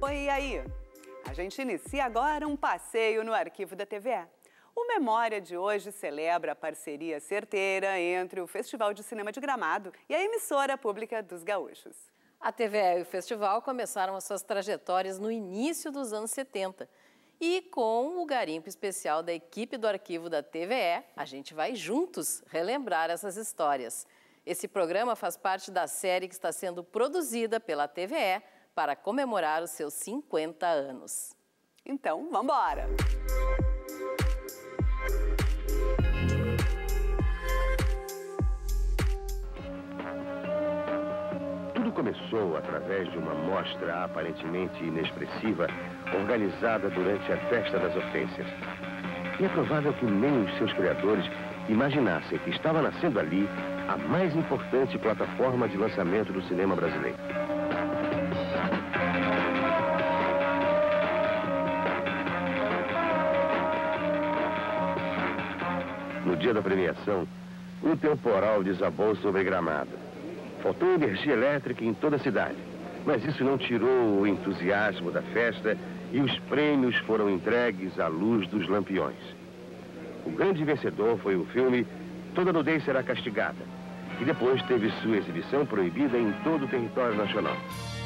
Oi, e aí? A gente inicia agora um passeio no arquivo da TVE. O Memória de hoje celebra a parceria certeira entre o Festival de Cinema de Gramado e a emissora pública dos Gaúchos. A TVE e o festival começaram as suas trajetórias no início dos anos 70. E com o garimpo especial da equipe do arquivo da TVE, a gente vai juntos relembrar essas histórias. Esse programa faz parte da série que está sendo produzida pela TVE para comemorar os seus 50 anos. Então, vamos embora! Tudo começou através de uma mostra aparentemente inexpressiva, organizada durante a Festa das Hortênsias. E é provável que nem os seus criadores imaginassem que estava nascendo ali a mais importante plataforma de lançamento do cinema brasileiro. No dia da premiação, um temporal desabou sobre Gramado. Faltou energia elétrica em toda a cidade, mas isso não tirou o entusiasmo da festa e os prêmios foram entregues à luz dos lampiões. O grande vencedor foi o filme Toda Nudez Será Castigada, que depois teve sua exibição proibida em todo o território nacional.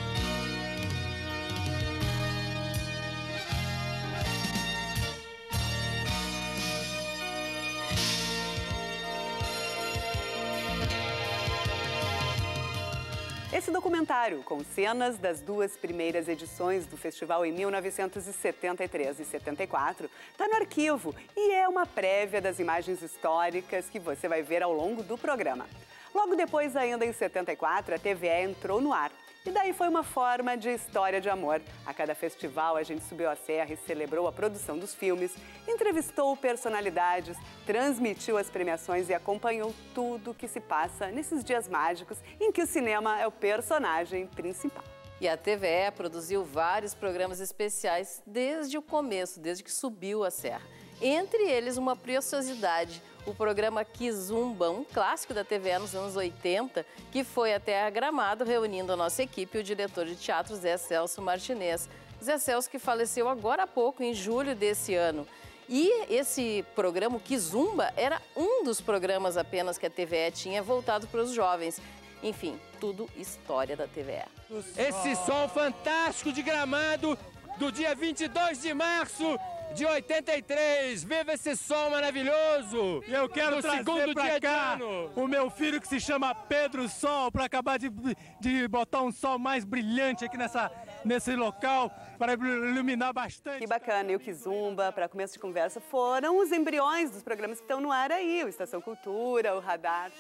Esse documentário, com cenas das duas primeiras edições do festival em 1973 e 74, está no arquivo e é uma prévia das imagens históricas que você vai ver ao longo do programa. Logo depois, ainda em 74, a TVE entrou no ar. E daí foi uma forma de história de amor. A cada festival a gente subiu a serra e celebrou a produção dos filmes, entrevistou personalidades, transmitiu as premiações e acompanhou tudo o que se passa nesses dias mágicos em que o cinema é o personagem principal. E a TVE produziu vários programas especiais desde o começo, desde que subiu a serra. Entre eles, uma preciosidade, o programa Kizumba, um clássico da TVE nos anos 80, que foi até a Gramado, reunindo a nossa equipe e o diretor de teatro Zé Celso Martinez. Zé Celso, que faleceu agora há pouco, em julho desse ano. E esse programa, o Kizumba, era um dos programas apenas que a TVE tinha voltado para os jovens. Enfim, tudo história da TVE. Esse sol fantástico de Gramado, do dia 22 de março de 83, viva esse sol maravilhoso! E eu quero trazer pra cá o meu filho que se chama Pedro Sol, para acabar de botar um sol mais brilhante aqui nesse local, para iluminar bastante. Que bacana, e o Kizumba, para começo de conversa, foram os embriões dos programas que estão no ar aí, o Estação Cultura, o Radar.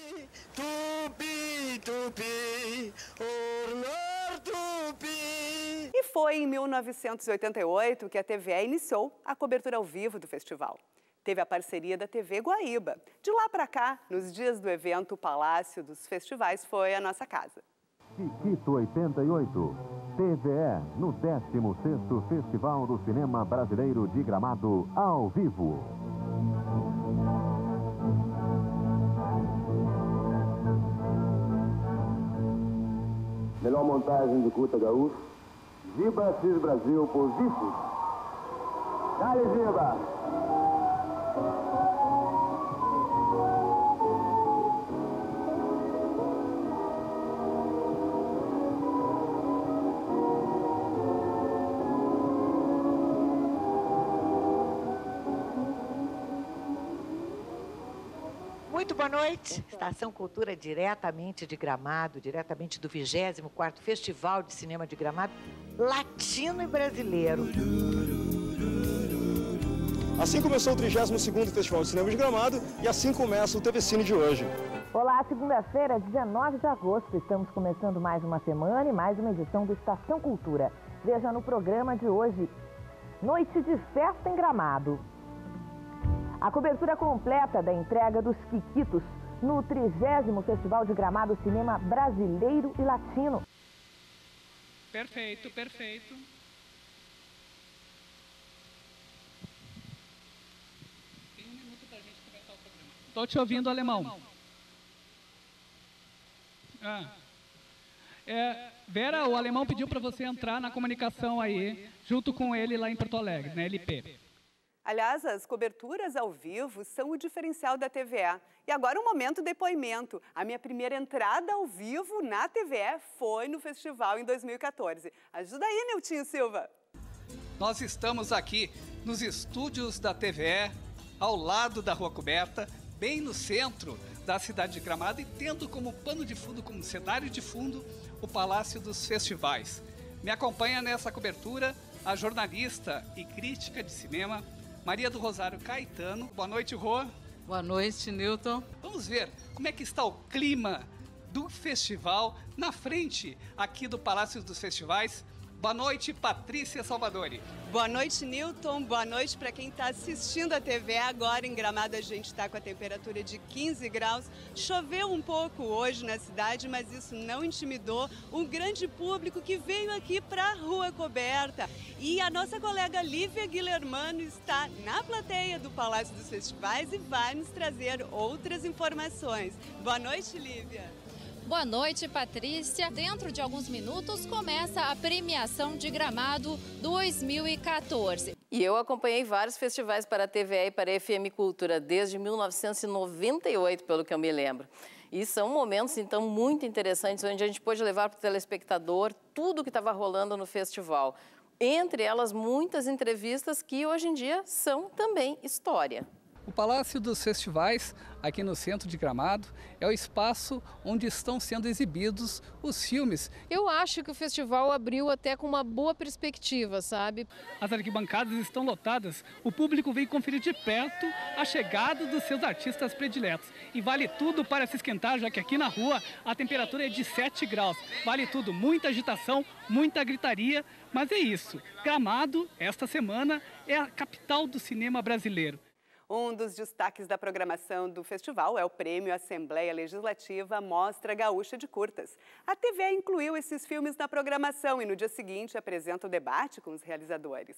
Tupi, tupi, ornor tupi. E foi em 1988 que a TVE iniciou a cobertura ao vivo do festival. Teve a parceria da TV Guaíba. De lá para cá, nos dias do evento, o Palácio dos Festivais foi a nossa casa. Chiquito 88, TVE, no 16º Festival do Cinema Brasileiro de Gramado, ao vivo. Melhor montagem de curta gaúcho, Giba Cis Brasil por Vice. Dale, Giba! Muito boa noite. Estação Cultura diretamente de Gramado, diretamente do 24º Festival de Cinema de Gramado, latino e brasileiro. Assim começou o 32º Festival de Cinema de Gramado e assim começa o TV Cine de hoje. Olá, segunda-feira, 19 de agosto. Estamos começando mais uma semana e mais uma edição do Estação Cultura. Veja no programa de hoje, Noite de Festa em Gramado. A cobertura completa da entrega dos Quiquitos no 30º Festival de Gramado Cinema Brasileiro e Latino. Perfeito, perfeito. Tem um minuto para a gente começar o programa. Estou te ouvindo, alemão. Vera, o alemão pediu para você entrar na comunicação aí, junto com ele lá em Porto Alegre, na LP. Aliás, as coberturas ao vivo são o diferencial da TVE. E agora um momento depoimento. A minha primeira entrada ao vivo na TVE foi no festival em 2014. Ajuda aí, Niltinho Silva. Nós estamos aqui nos estúdios da TVE, ao lado da Rua Coberta, bem no centro da cidade de Gramado e tendo como pano de fundo, como cenário de fundo, o Palácio dos Festivais. Me acompanha nessa cobertura a jornalista e crítica de cinema, Maria do Rosário Caetano. Boa noite, Rô. Boa noite, Newton. Vamos ver como é que está o clima do festival na frente aqui do Palácio dos Festivais. Boa noite, Patrícia Salvadori. Boa noite, Newton. Boa noite para quem está assistindo a TV. Agora em Gramado a gente está com a temperatura de 15 graus. Choveu um pouco hoje na cidade, mas isso não intimidou o grande público que veio aqui para a Rua Coberta. E a nossa colega Lívia Guilhermano está na plateia do Palácio dos Festivais e vai nos trazer outras informações. Boa noite, Lívia. Boa noite, Patrícia. Dentro de alguns minutos começa a premiação de Gramado 2014. E eu acompanhei vários festivais para a TVE e para a FM Cultura desde 1998, pelo que eu me lembro. E são momentos, então, muito interessantes, onde a gente pôde levar para o telespectador tudo o que estava rolando no festival. Entre elas, muitas entrevistas que hoje em dia são também história. O Palácio dos Festivais, aqui no centro de Gramado, é o espaço onde estão sendo exibidos os filmes. Eu acho que o festival abriu até com uma boa perspectiva, sabe? As arquibancadas estão lotadas, o público vem conferir de perto a chegada dos seus artistas prediletos. E vale tudo para se esquentar, já que aqui na rua a temperatura é de 7 graus. Vale tudo, muita agitação, muita gritaria, mas é isso. Gramado, esta semana, é a capital do cinema brasileiro. Um dos destaques da programação do festival é o Prêmio Assembleia Legislativa Mostra Gaúcha de Curtas. A TVE incluiu esses filmes na programação e no dia seguinte apresenta o debate com os realizadores.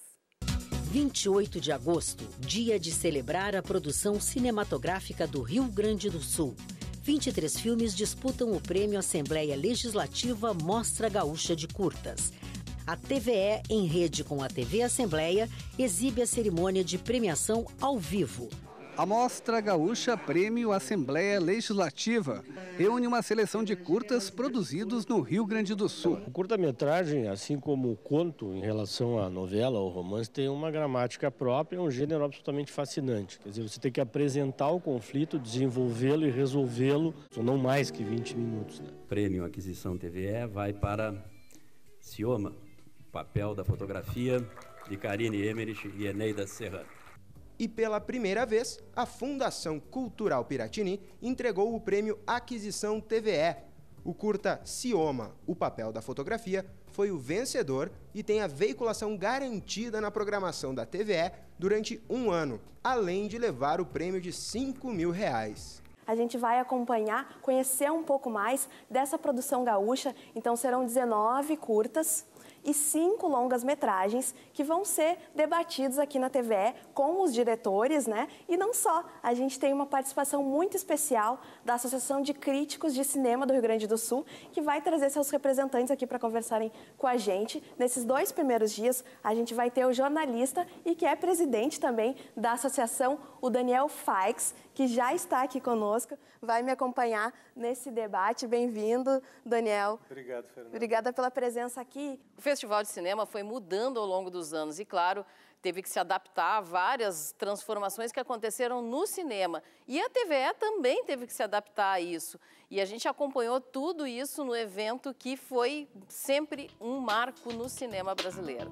28 de agosto, dia de celebrar a produção cinematográfica do Rio Grande do Sul. 23 filmes disputam o Prêmio Assembleia Legislativa Mostra Gaúcha de Curtas. A TVE, em rede com a TV Assembleia, exibe a cerimônia de premiação ao vivo. A Mostra Gaúcha Prêmio Assembleia Legislativa reúne uma seleção de curtas produzidos no Rio Grande do Sul. O curta-metragem, assim como o conto em relação à novela ou romance, tem uma gramática própria, um gênero absolutamente fascinante. Quer dizer, você tem que apresentar o conflito, desenvolvê-lo e resolvê-lo, não mais que 20 minutos. Né? Prêmio Aquisição TVE vai para Cioma. Papel da fotografia de Karine Emmerich e Eneida Serrano. E pela primeira vez, a Fundação Cultural Piratini entregou o prêmio Aquisição TVE. O curta Cioma, o papel da fotografia, foi o vencedor e tem a veiculação garantida na programação da TVE durante um ano, além de levar o prêmio de R$5.000. A gente vai acompanhar, conhecer um pouco mais dessa produção gaúcha, então serão 19 curtas e 5 longas-metragens que vão ser debatidos aqui na TVE com os diretores, né? E não só, a gente tem uma participação muito especial da Associação de Críticos de Cinema do Rio Grande do Sul, que vai trazer seus representantes aqui para conversarem com a gente. Nesses 2 primeiros dias, a gente vai ter o jornalista e que é presidente também da associação, o Daniel Faix, que já está aqui conosco, vai me acompanhar nesse debate. Bem-vindo, Daniel. Obrigado, Fernanda. Obrigada pela presença aqui. O Festival de Cinema foi mudando ao longo dos anos e, claro, teve que se adaptar a várias transformações que aconteceram no cinema. E a TVE também teve que se adaptar a isso. E a gente acompanhou tudo isso no evento que foi sempre um marco no cinema brasileiro.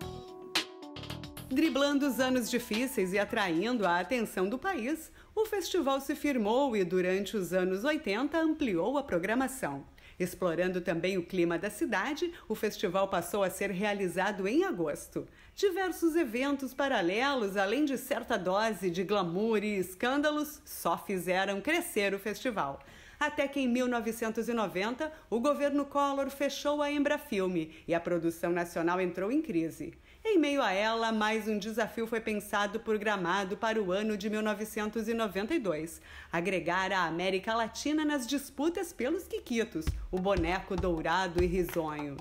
Driblando os anos difíceis e atraindo a atenção do país, o festival se firmou e, durante os anos 80, ampliou a programação. Explorando também o clima da cidade, o festival passou a ser realizado em agosto. Diversos eventos paralelos, além de certa dose de glamour e escândalos, só fizeram crescer o festival. Até que em 1990, o governo Collor fechou a Embrafilme e a produção nacional entrou em crise. Em meio a ela, mais um desafio foi pensado por Gramado para o ano de 1992. Agregar a América Latina nas disputas pelos quiquitos, o boneco dourado e risonho.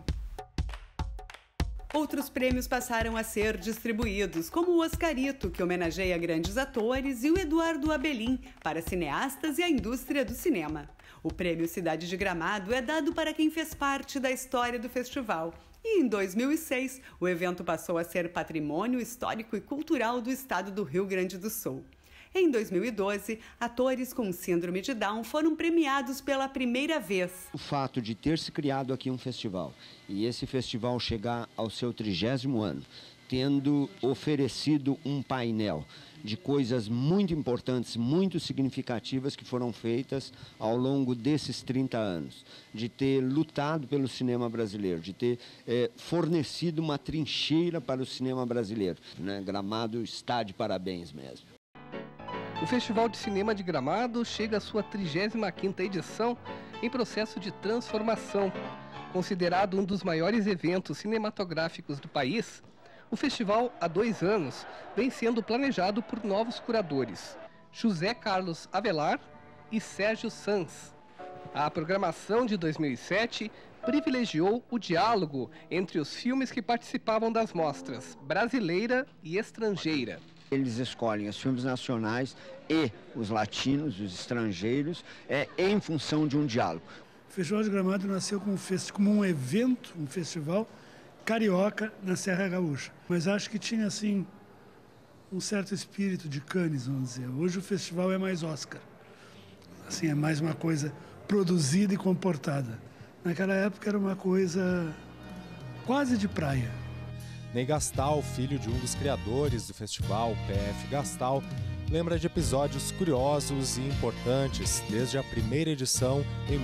Outros prêmios passaram a ser distribuídos, como o Oscarito, que homenageia grandes atores, e o Eduardo Abelim, para cineastas e a indústria do cinema. O prêmio Cidade de Gramado é dado para quem fez parte da história do festival. E em 2006, o evento passou a ser patrimônio histórico e cultural do estado do Rio Grande do Sul. Em 2012, atores com síndrome de Down foram premiados pela primeira vez. O fato de ter se criado aqui um festival e esse festival chegar ao seu 30º ano, tendo oferecido um painel de coisas muito importantes, muito significativas que foram feitas ao longo desses 30 anos, de ter lutado pelo cinema brasileiro, de ter fornecido uma trincheira para o cinema brasileiro, né? Gramado está de parabéns mesmo. O Festival de Cinema de Gramado chega à sua 35ª edição em processo de transformação. Considerado um dos maiores eventos cinematográficos do país, o festival, há 2 anos, vem sendo planejado por novos curadores, José Carlos Avelar e Sérgio Sanz. A programação de 2007 privilegiou o diálogo entre os filmes que participavam das mostras brasileira e estrangeira. Eles escolhem os filmes nacionais e os latinos, os estrangeiros, em função de um diálogo. O Festival de Gramado nasceu como um evento, um festival carioca na Serra Gaúcha. Mas acho que tinha, assim, um certo espírito de Cannes, vamos dizer. Hoje o festival é mais Oscar. Assim, é mais uma coisa produzida e comportada. Naquela época era uma coisa quase de praia. Ney Gastal, filho de um dos criadores do festival, PF Gastal, lembra de episódios curiosos e importantes desde a primeira edição em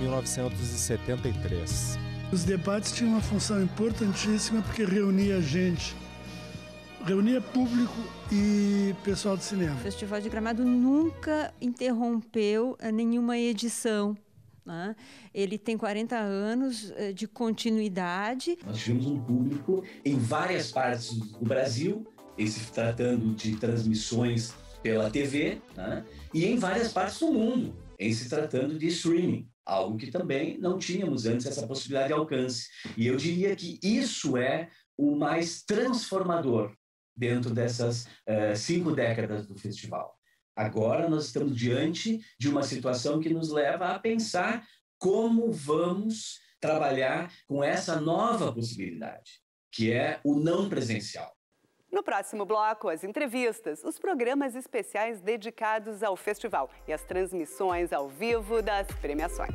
1973. Os debates tinham uma função importantíssima porque reunia gente, reunia público e pessoal do cinema. O Festival de Gramado nunca interrompeu nenhuma edição. Ele tem 40 anos de continuidade. Nós tivemos um público em várias partes do Brasil, se tratando de transmissões pela TV, e em várias partes do mundo, se tratando de streaming, algo que também não tínhamos antes essa possibilidade de alcance. E eu diria que isso é o mais transformador dentro dessas 5 décadas do festival. Agora nós estamos diante de uma situação que nos leva a pensar como vamos trabalhar com essa nova possibilidade, que é o não presencial. No próximo bloco, as entrevistas, os programas especiais dedicados ao festival e as transmissões ao vivo das premiações.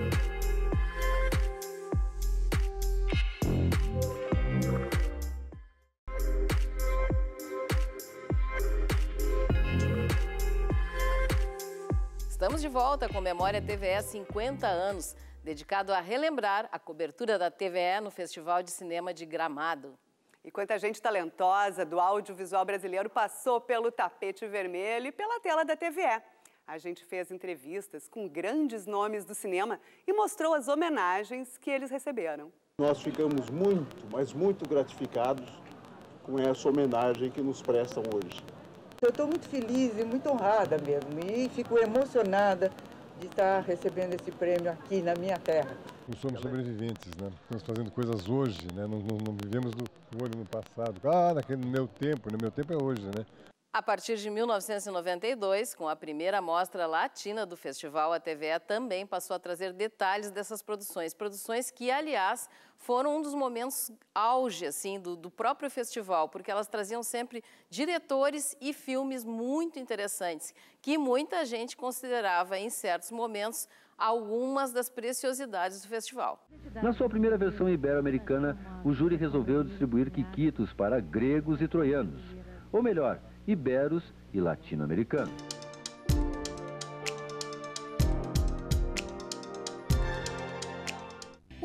Estamos de volta com Memória TVE 50 anos, dedicado a relembrar a cobertura da TVE no Festival de Cinema de Gramado. E quanta gente talentosa do audiovisual brasileiro passou pelo tapete vermelho e pela tela da TVE. A gente fez entrevistas com grandes nomes do cinema e mostrou as homenagens que eles receberam. Nós ficamos muito, mas muito gratificados com essa homenagem que nos prestam hoje. Eu estou muito feliz e muito honrada mesmo e fico emocionada de estar recebendo esse prêmio aqui na minha terra. Não somos sobreviventes, né? Estamos fazendo coisas hoje, né? Não vivemos do olho no passado. No meu tempo é hoje, né? A partir de 1992, com a primeira mostra latina do festival, a TVE também passou a trazer detalhes dessas produções. Produções que, aliás, foram um dos momentos auge assim, do próprio festival, porque elas traziam sempre diretores e filmes muito interessantes, que muita gente considerava, em certos momentos, algumas das preciosidades do festival. Na sua primeira versão ibero-americana, o júri resolveu distribuir quiquitos para gregos e troianos. Ou melhor, iberos e latino-americanos. O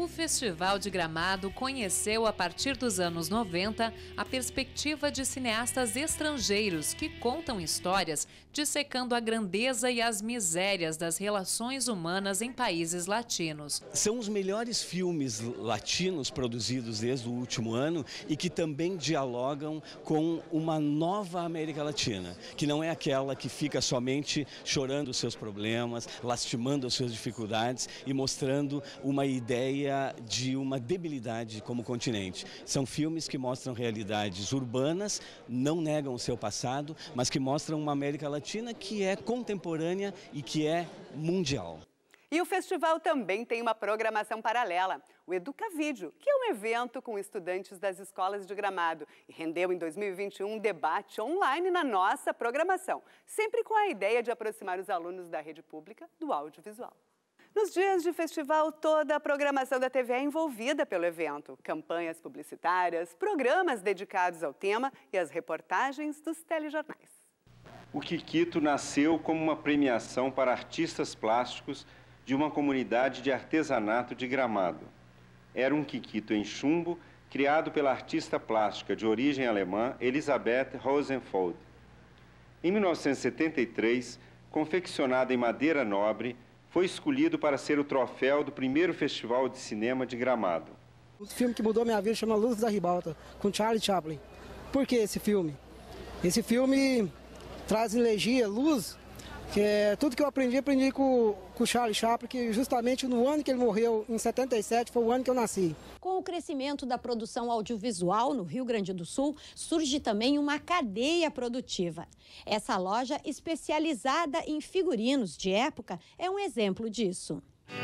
O Festival de Gramado conheceu, a partir dos anos 90, a perspectiva de cineastas estrangeiros que contam histórias dissecando a grandeza e as misérias das relações humanas em países latinos. São os melhores filmes latinos produzidos desde o último ano e que também dialogam com uma nova América Latina, que não é aquela que fica somente chorando os seus problemas, lastimando as suas dificuldades e mostrando uma ideia de uma debilidade como continente. São filmes que mostram realidades urbanas, não negam o seu passado, mas que mostram uma América Latina que é contemporânea e que é mundial. E o festival também tem uma programação paralela, o Educavídeo, que é um evento com estudantes das escolas de Gramado e rendeu em 2021 um debate online na nossa programação, sempre com a ideia de aproximar os alunos da rede pública do audiovisual. Nos dias de festival, toda a programação da TV é envolvida pelo evento. Campanhas publicitárias, programas dedicados ao tema e as reportagens dos telejornais. O Kikito nasceu como uma premiação para artistas plásticos de uma comunidade de artesanato de Gramado. Era um Kikito em chumbo, criado pela artista plástica de origem alemã Elisabeth Rosenfeld. Em 1973, confeccionado em madeira nobre, foi escolhido para ser o troféu do primeiro Festival de Cinema de Gramado. O filme que mudou minha vida chama Luz da Ribalta, com Charlie Chaplin. Por que esse filme? Esse filme traz energia, luz, que é tudo que eu aprendi com o Charlie Chaplin, que justamente no ano que ele morreu, em 77, foi o ano que eu nasci. Com o crescimento da produção audiovisual no Rio Grande do Sul, surge também uma cadeia produtiva. Essa loja especializada em figurinos de época é um exemplo disso.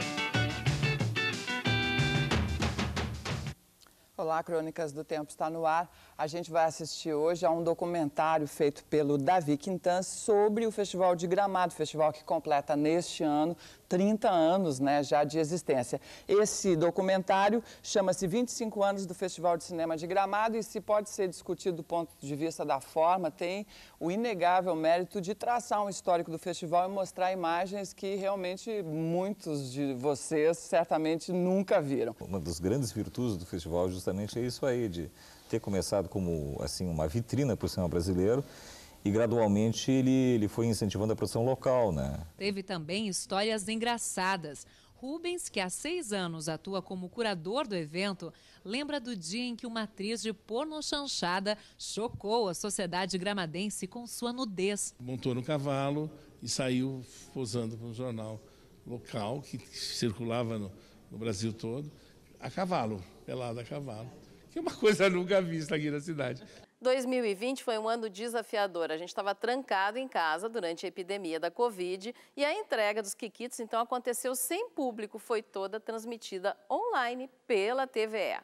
Olá, Crônicas do Tempo está no ar. A gente vai assistir hoje a um documentário feito pelo Davi Quintans sobre o Festival de Gramado, festival que completa neste ano 30 anos, né, já de existência. Esse documentário chama-se 25 anos do Festival de Cinema de Gramado e, se pode ser discutido do ponto de vista da forma, tem o inegável mérito de traçar um histórico do festival e mostrar imagens que realmente muitos de vocês certamente nunca viram. Uma das grandes virtudes do festival justamente é isso aí, de ter começado como assim, uma vitrina para o cinema brasileiro e gradualmente ele foi incentivando a produção local, né? Teve também histórias engraçadas. Rubens, que há 6 anos atua como curador do evento, lembra do dia em que uma atriz de porno chanchada chocou a sociedade gramadense com sua nudez. Montou no cavalo e saiu posando para um jornal local que circulava no Brasil todo, a cavalo, pelada a cavalo. Que é uma coisa nunca vista aqui na cidade. 2020 foi um ano desafiador. A gente estava trancado em casa durante a epidemia da Covid e a entrega dos Kikitos, então, aconteceu sem público. Foi toda transmitida online pela TVE.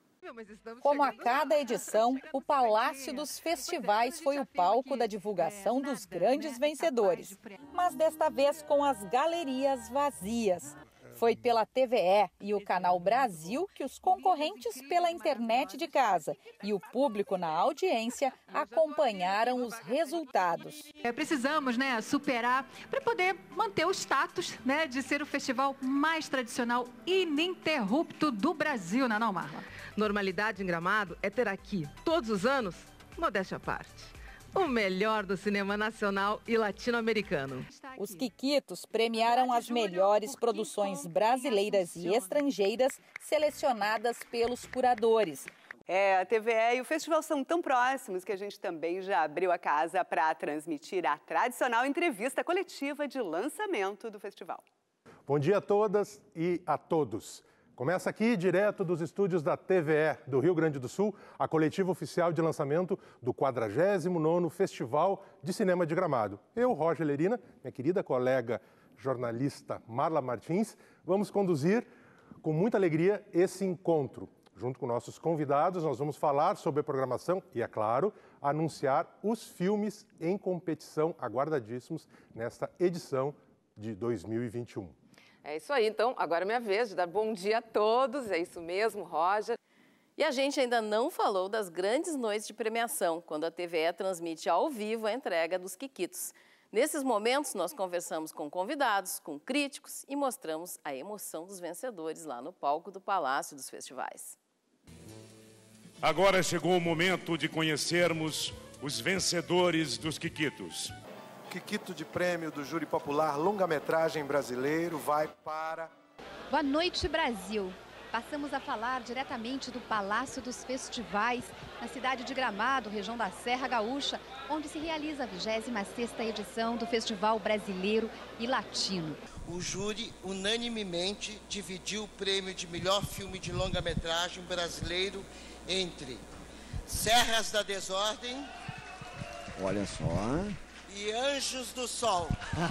Como a cada edição, o Palácio dos Festivais foi o palco da divulgação dos grandes vencedores, mas desta vez com as galerias vazias. Foi pela TVE e o Canal Brasil que os concorrentes pela internet de casa e o público na audiência acompanharam os resultados. Precisamos, superar para poder manter o status, de ser o festival mais tradicional e ininterrupto do Brasil, não, Marla? Normalidade em Gramado é ter aqui, todos os anos, modéstia à parte, o melhor do cinema nacional e latino-americano. Os Kikitos premiaram as melhores produções brasileiras e estrangeiras selecionadas pelos curadores. A TVE e o festival são tão próximos que a gente também já abriu a casa para transmitir a tradicional entrevista coletiva de lançamento do festival. Bom dia a todas e a todos. Começa aqui, direto dos estúdios da TVE do Rio Grande do Sul, a coletiva oficial de lançamento do 49º Festival de Cinema de Gramado. Eu, Roger Lerina, minha querida colega jornalista Marla Martins, vamos conduzir com muita alegria esse encontro. Junto com nossos convidados, nós vamos falar sobre a programação e, é claro, anunciar os filmes em competição aguardadíssimos nesta edição de 2021. É isso aí, então, agora é minha vez de dar bom dia a todos, é isso mesmo, Roger. E a gente ainda não falou das grandes noites de premiação, quando a TVE transmite ao vivo a entrega dos Kikitos. Nesses momentos, nós conversamos com convidados, com críticos e mostramos a emoção dos vencedores lá no palco do Palácio dos Festivais. Agora chegou o momento de conhecermos os vencedores dos Quiquitos. Quiquito de prêmio do Júri Popular Longa-Metragem Brasileiro vai para... Boa noite, Brasil. Passamos a falar diretamente do Palácio dos Festivais, na cidade de Gramado, região da Serra Gaúcha, onde se realiza a 26ª edição do Festival Brasileiro e Latino. O júri unanimemente dividiu o prêmio de melhor filme de longa-metragem brasileiro entre Serras da Desordem, olha só, e Anjos do Sol.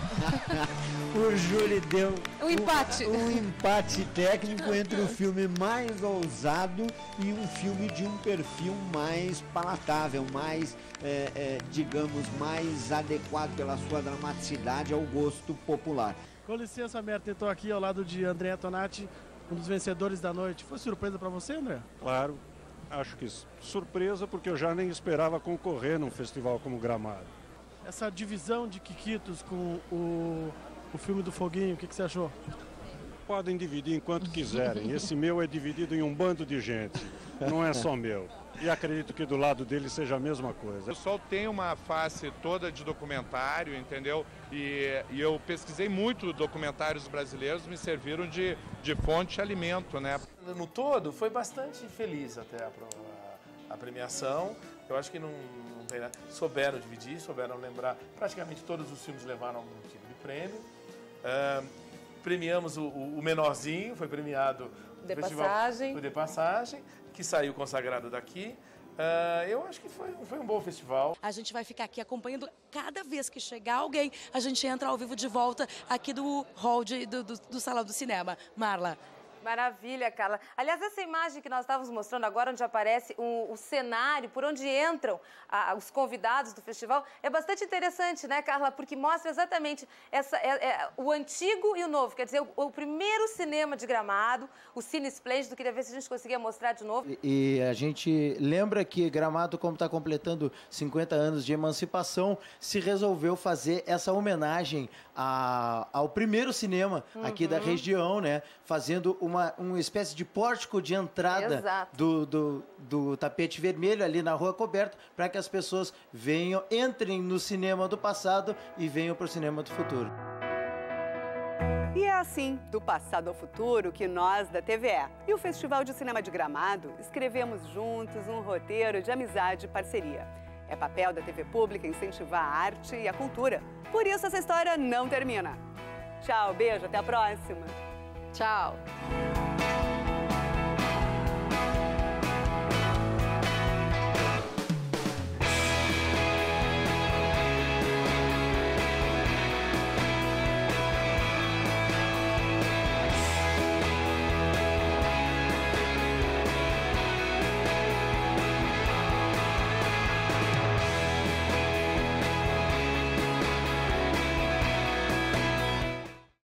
O júri deu um empate técnico entre o filme mais ousado e um filme de um perfil mais palatável, mais, digamos, mais adequado pela sua dramaticidade ao gosto popular. Com licença, Merta, estou aqui ao lado de André Tonati, um dos vencedores da noite. Foi surpresa para você, André? Claro, acho que surpresa, porque eu já nem esperava concorrer num festival como Gramado. Essa divisão de Quiquitos com o filme do Foguinho, o que você achou? Podem dividir enquanto quiserem. Esse meu é dividido em um bando de gente, não é só meu. E acredito que do lado dele seja a mesma coisa. O pessoal tem uma face toda de documentário, entendeu? E eu pesquisei muito documentários brasileiros, me serviram de fonte de alimento, né? No todo, foi bastante feliz até a premiação. Eu acho que não tem nada. Souberam dividir, souberam lembrar. Praticamente todos os filmes levaram algum tipo de prêmio. Premiamos o menorzinho, foi premiado De Passagem. O De Passagem, que saiu consagrado daqui. Eu acho que foi um bom festival. A gente vai ficar aqui acompanhando cada vez que chegar alguém, a gente entra ao vivo de volta aqui do hall do Salão do Cinema. Marla. Maravilha, Carla. Aliás, essa imagem que nós estávamos mostrando agora, onde aparece o cenário, por onde entram os convidados do festival, é bastante interessante, né, Carla? Porque mostra exatamente o antigo e o novo. Quer dizer, o primeiro cinema de Gramado, o Cine Esplêndido, queria ver se a gente conseguia mostrar de novo. E a gente lembra que Gramado, como está completando 50 anos de emancipação, se resolveu fazer essa homenagem ao primeiro cinema aqui da região, né? Fazendo uma espécie de pórtico de entrada do tapete vermelho ali na Rua Coberta, para que as pessoas entrem no cinema do passado e venham para o cinema do futuro. E é assim, do passado ao futuro, que nós, da TVE e o Festival de Cinema de Gramado, escrevemos juntos um roteiro de amizade e parceria. É papel da TV Pública incentivar a arte e a cultura. Por isso, essa história não termina. Tchau, beijo, até a próxima. Tchau.